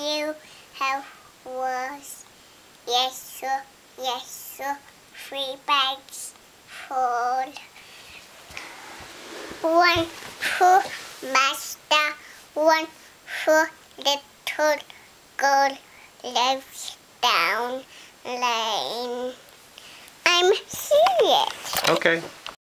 you have was? Yes, sir. Yes, sir. 3 bags full. One for master, one for little girl lives down lane. I'm serious. Okay.